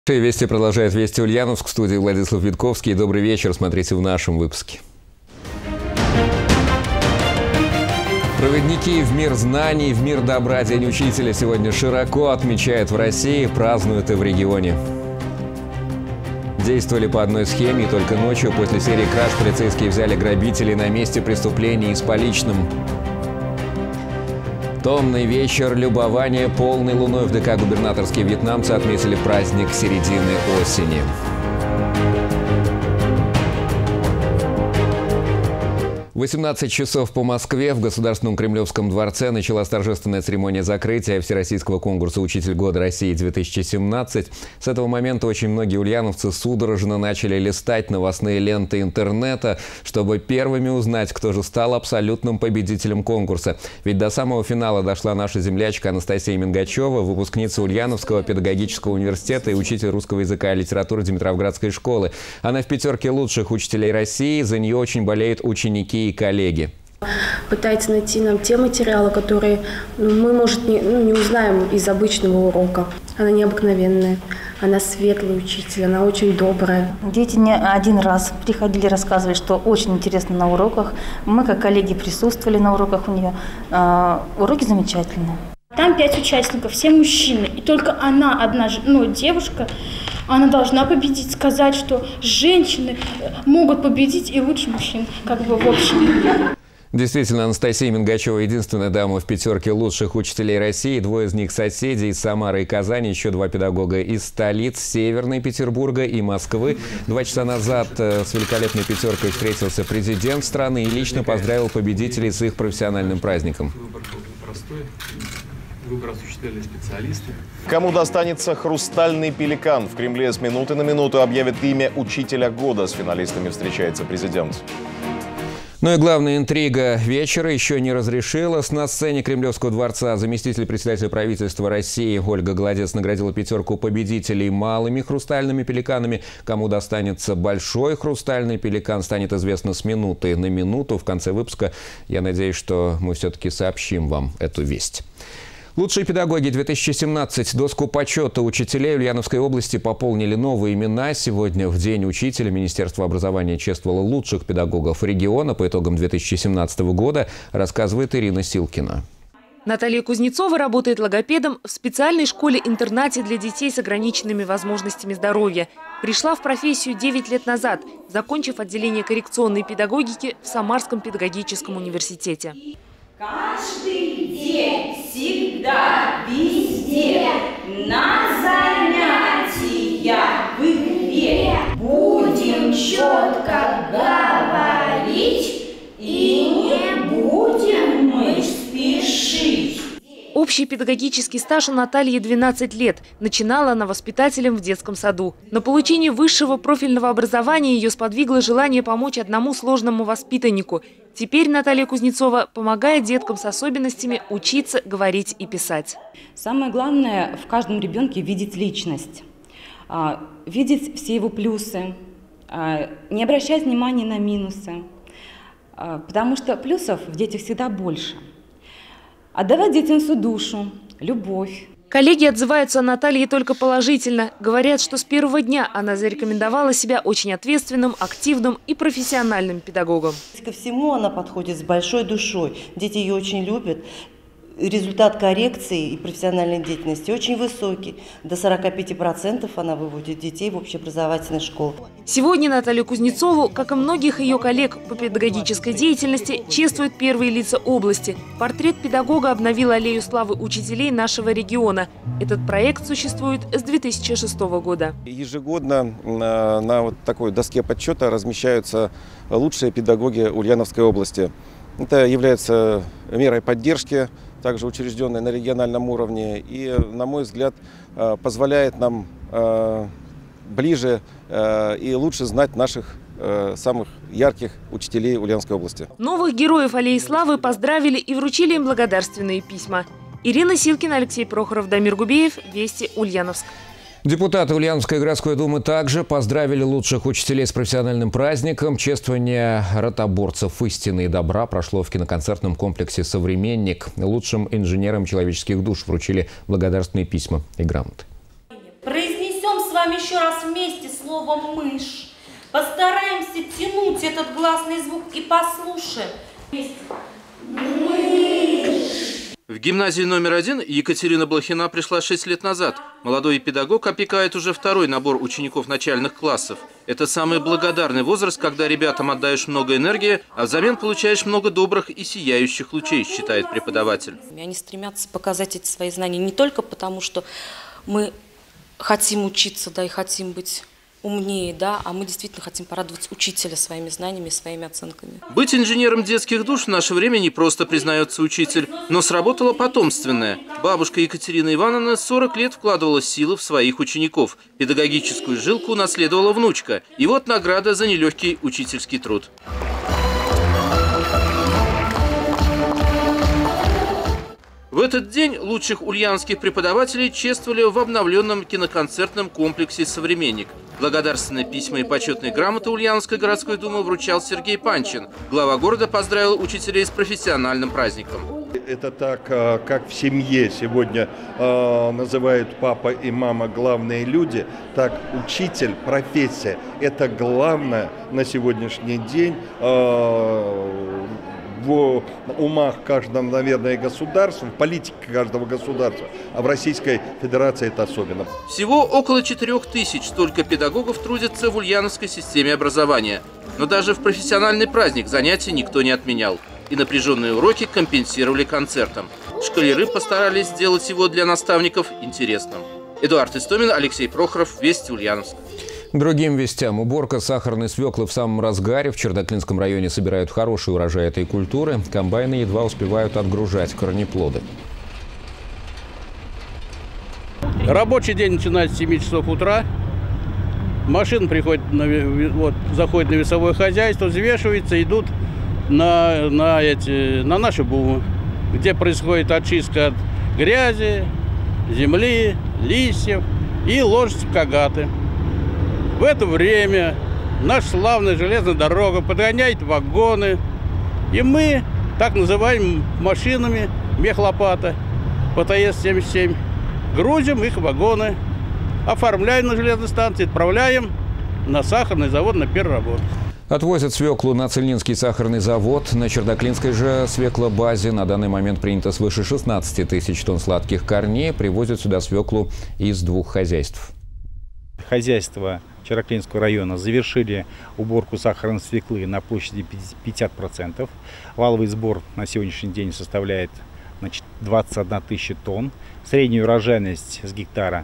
Вести продолжает Вести Ульяновск. В студии Владислав Витковский. Добрый вечер. Смотрите в нашем выпуске. Проводники в мир знаний, в мир добра. День учителя сегодня широко отмечают в России, празднуют и в регионе. Действовали по одной схеме, и только ночью после серии краж полицейские взяли грабителей на месте преступления и с поличным. Томный вечер, любование полной луной. В ДК «Губернаторские» вьетнамцы отметили праздник середины осени. В 18 часов по Москве в Государственном Кремлевском дворце началась торжественная церемония закрытия Всероссийского конкурса «Учитель года России-2017». С этого момента очень многие ульяновцы судорожно начали листать новостные ленты интернета, чтобы первыми узнать, кто же стал абсолютным победителем конкурса. Ведь до самого финала дошла наша землячка Анастасия Мингачева, выпускница Ульяновского педагогического университета и учитель русского языка и литературы Димитровградской школы. Она в пятерке лучших учителей России, за нее очень болеют ученики и коллеги. Пытается найти нам те материалы, которые мы, может, не узнаем из обычного урока. Она необыкновенная, она светлый учитель, она очень добрая. Дети не один раз приходили рассказывать, что очень интересно на уроках. Мы, как коллеги, присутствовали на уроках у нее. Уроки замечательные. Там 5 участников, все мужчины, и только она одна, девушка. Она должна победить, сказать, что женщины могут победить и лучше мужчин, в общем. Действительно, Анастасия Мингачева – единственная дама в пятерке лучших учителей России. Двое из них соседи из Самары и Казани, еще два педагога из столиц Северной Петербурга и Москвы. 2 часа назад с великолепной пятеркой встретился президент страны и лично поздравил победителей с их профессиональным праздником. Выбор был простой. Выбор осуществляли специалисты. Кому достанется «Хрустальный пеликан»? В Кремле с минуты на минуту объявят имя учителя года. С финалистами встречается президент. Ну и главная интрига вечера еще не разрешилась. На сцене Кремлевского дворца заместитель председателя правительства России Ольга Голодец наградила пятерку победителей малыми хрустальными пеликанами. Кому достанется большой хрустальный пеликан, станет известно с минуты на минуту. В конце выпуска я надеюсь, что мы все-таки сообщим вам эту весть. Лучшие педагоги 2017. Доску почета учителей Ульяновской области пополнили новые имена. Сегодня в День учителя Министерство образования чествовало лучших педагогов региона по итогам 2017 года, рассказывает Ирина Силкина. Наталья Кузнецова работает логопедом в специальной школе-интернате для детей с ограниченными возможностями здоровья. Пришла в профессию 9 лет назад, закончив отделение коррекционной педагогики в Самарском педагогическом университете. Каждый день, всегда, везде, на занятиях в игре будем четко говорить и не будем мы спешить. Общий педагогический стаж у Натальи 12 лет. Начинала она воспитателем в детском саду. На получение высшего профильного образования ее сподвигло желание помочь одному сложному воспитаннику. Теперь Наталья Кузнецова помогает деткам с особенностями учиться, говорить и писать. Самое главное в каждом ребенке видеть личность, видеть все его плюсы, не обращать внимания на минусы, потому что плюсов в детях всегда больше. Отдавать детям всю душу, любовь. Коллеги отзываются о Наталье только положительно. Говорят, что с первого дня она зарекомендовала себя очень ответственным, активным и профессиональным педагогом. Ко всему она подходит с большой душой. Дети ее очень любят. Результат коррекции и профессиональной деятельности очень высокий. До 45% она выводит детей в общеобразовательные школы. Сегодня Наталью Кузнецову, как и многих ее коллег по педагогической деятельности, чествуют первые лица области. Портрет педагога обновил аллею славы учителей нашего региона. Этот проект существует с 2006 года. Ежегодно на вот такой доске подсчета размещаются лучшие педагоги Ульяновской области. Это является мерой поддержки, также учрежденной на региональном уровне, и, на мой взгляд, позволяет нам ближе и лучше знать наших самых ярких учителей Ульяновской области. Новых героев аллеи славы поздравили и вручили им благодарственные письма. Ирина Силкина, Алексей Прохоров, Дамир Губеев, Вести, Ульяновск. Депутаты Ульяновской городской думы также поздравили лучших учителей с профессиональным праздником. Чествование ротоборцев истины и добра прошло в киноконцертном комплексе «Современник». Лучшим инженерам человеческих душ вручили благодарственные письма и грамоты. Произнесем с вами вами еще раз вместе слово «мышь». Постараемся тянуть этот гласный звук и послушаем. Мышь. В гимназии номер 1 Екатерина Блохина пришла 6 лет назад. Молодой педагог опекает уже второй набор учеников начальных классов. Это самый благодарный возраст, когда ребятам отдаешь много энергии, а взамен получаешь много добрых и сияющих лучей, считает преподаватель. Они стремятся показать эти свои знания не только потому, что мы хотим учиться, да, и хотим быть умнее, да, а мы действительно хотим порадовать учителя своими знаниями и своими оценками. Быть инженером детских душ в наше время не просто, признается учитель, но сработало потомственное. Бабушка Екатерина Ивановна 40 лет вкладывала силы в своих учеников. Педагогическую жилку унаследовала внучка. И вот награда за нелегкий учительский труд. В этот день лучших ульяновских преподавателей чествовали в обновленном киноконцертном комплексе «Современник». Благодарственные письма и почетные грамоты Ульяновской городской думы вручал Сергей Панчин. Глава города поздравил учителей с профессиональным праздником. Это так, как в семье сегодня называют папа и мама главные люди, так учитель, профессия – это главное на сегодняшний день в умах каждого, наверное, государства, в политике каждого государства, а в Российской Федерации это особенно. Всего около 4000 столько педагогов трудятся в ульяновской системе образования. Но даже в профессиональный праздник занятий никто не отменял. И напряженные уроки компенсировали концертом. Школяры постарались сделать его для наставников интересным. Эдуард Истомин, Алексей Прохоров, Вести, Ульяновск. К другим вестям. Уборка сахарной свеклы в самом разгаре. В Чердаклинском районе собирают хороший урожай этой культуры. Комбайны едва успевают отгружать корнеплоды. Рабочий день начинается с 7 часов утра. Машина приходит, заходит на весовое хозяйство, взвешивается, идут на наши бумы, где происходит очистка от грязи, земли, листьев и ложится в кагаты. В это время наша славная железная дорога подгоняет вагоны, и мы, так называемыми машинами, мехлопата, ПТС-77, грузим их в вагоны, оформляем на железной станции, отправляем на сахарный завод на переработку. Отвозят свеклу на Цельнинский сахарный завод. На Чердаклинской же свеклобазе на данный момент принято свыше 16 тысяч тонн сладких корней. Привозят сюда свеклу из 2 хозяйств. Хозяйства Чердаклинского района завершили уборку сахарной свеклы на площади 50%. Валовый сбор на сегодняшний день составляет 21 тысяча тонн. Средняя урожайность с гектара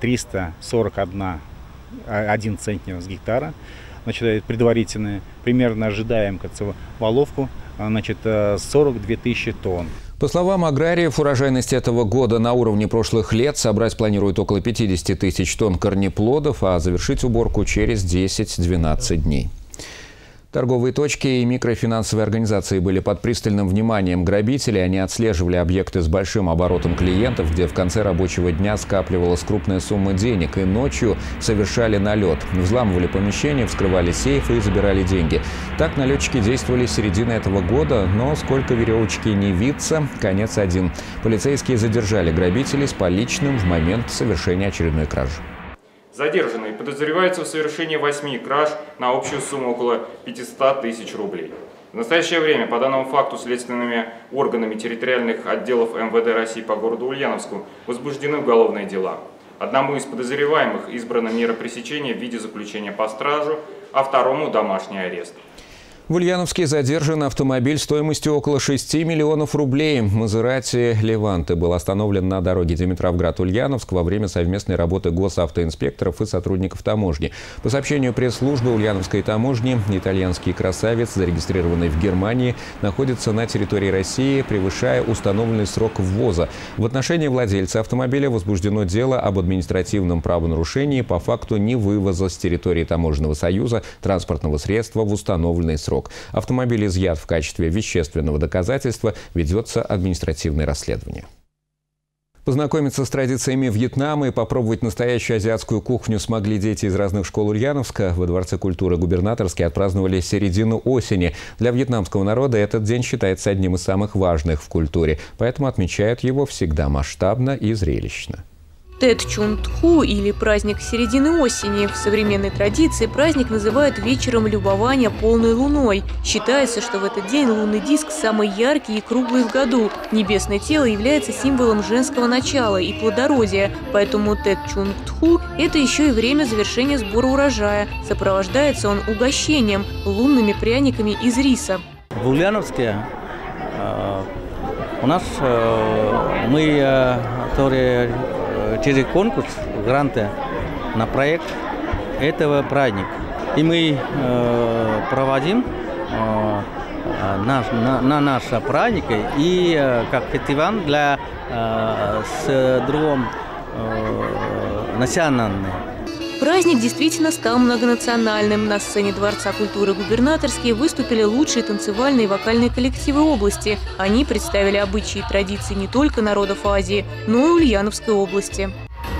341 центнер с гектара. Предварительная. Примерно ожидаем воловку 42 тысячи тонн. По словам аграриев, урожайность этого года на уровне прошлых лет. Собрать планируют около 50 тысяч тонн корнеплодов, а завершить уборку через 10-12 дней. Торговые точки и микрофинансовые организации были под пристальным вниманием грабителей. Они отслеживали объекты с большим оборотом клиентов, где в конце рабочего дня скапливалась крупная сумма денег, и ночью совершали налет. Взламывали помещения, вскрывали сейфы и забирали деньги. Так налетчики действовали с середины этого года, но сколько веревочки не виться, конец один. Полицейские задержали грабителей с поличным в момент совершения очередной кражи. Задержанные подозреваются в совершении 8 краж на общую сумму около 500 тысяч рублей. В настоящее время по данному факту следственными органами территориальных отделов МВД России по городу Ульяновску возбуждены уголовные дела. Одному из подозреваемых избрана мера пресечения в виде заключения под стражу, а второму – домашний арест. В Ульяновске задержан автомобиль стоимостью около 6 миллионов рублей. Мазерати «Леванте» был остановлен на дороге Димитровград-Ульяновск во время совместной работы госавтоинспекторов и сотрудников таможни. По сообщению пресс-службы Ульяновской таможни, итальянский красавец, зарегистрированный в Германии, находится на территории России, превышая установленный срок ввоза. В отношении владельца автомобиля возбуждено дело об административном правонарушении по факту невывоза с территории Таможенного союза транспортного средства в установленный срок. Автомобиль изъят в качестве вещественного доказательства, ведется административное расследование. Познакомиться с традициями Вьетнама и попробовать настоящую азиатскую кухню смогли дети из разных школ Ульяновска. Во Дворце культуры «Губернаторский» отпраздновали середину осени. Для вьетнамского народа этот день считается одним из самых важных в культуре, поэтому отмечают его всегда масштабно и зрелищно. Тет Чун Тху или праздник середины осени. В современной традиции праздник называют вечером любования полной луной. Считается, что в этот день лунный диск самый яркий и круглый в году. Небесное тело является символом женского начала и плодородия, поэтому Тет Чун Тху – это еще и время завершения сбора урожая. Сопровождается он угощением – лунными пряниками из риса. В Ульяновске у нас мы через конкурс, гранты на проект этого праздника. И мы проводим на наши праздники и как фестиваль для другом национальный. Праздник действительно стал многонациональным. На сцене Дворца культуры «Губернаторский» выступили лучшие танцевальные и вокальные коллективы области. Они представили обычаи и традиции не только народов Азии, но и Ульяновской области.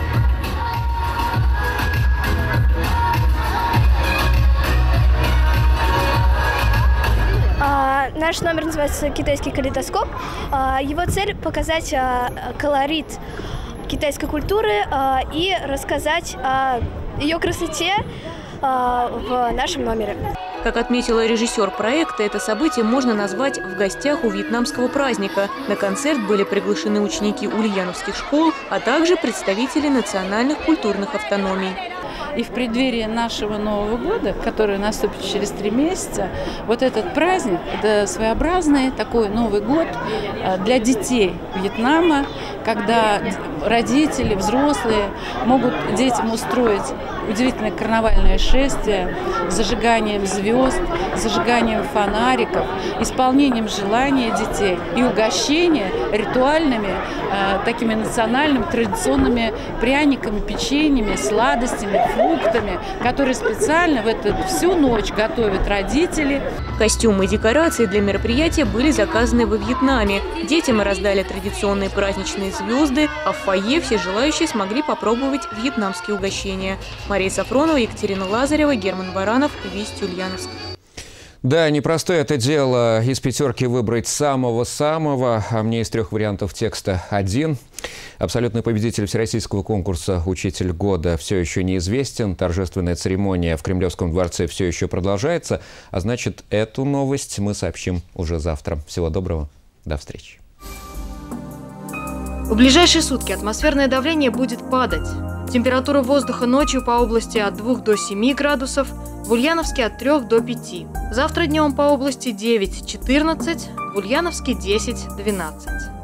Наш номер называется «Китайский калейдоскоп». Его цель – показать колорит китайской культуры и рассказать о ее красоте в нашем номере. Как отметила режиссер проекта, это событие можно назвать «в гостях у вьетнамского праздника». На концерт были приглашены ученики ульяновских школ, а также представители национальных культурных автономий. И в преддверии нашего Нового года, который наступит через 3 месяца, вот этот праздник – это своеобразный такой Новый год для детей Вьетнама, когда родители, взрослые могут детям устроить удивительное карнавальное шествие с зажиганием звезд, зажиганием фонариков, исполнением желаний детей и угощение ритуальными, такими национальными, традиционными пряниками, печеньями, сладостями, фруктами, которые специально в эту всю ночь готовят родители. Костюмы и декорации для мероприятия были заказаны во Вьетнаме. Детям раздали традиционные праздничные звезды, а в фойе все желающие смогли попробовать вьетнамские угощения. Мария Сафронова, Екатерина Лазарева, Герман Баранов, Вести Ульяновск. Да, непростое это дело из 5 выбрать самого-самого, а мне из 3 вариантов текста один. Абсолютный победитель всероссийского конкурса «Учитель года» все еще неизвестен. Торжественная церемония в Кремлевском дворце все еще продолжается. А значит, эту новость мы сообщим уже завтра. Всего доброго. До встречи. В ближайшие сутки атмосферное давление будет падать. Температура воздуха ночью по области от 2 до 7 градусов, в Ульяновске от 3 до 5. Завтра днем по области 9-14, в Ульяновске 10-12.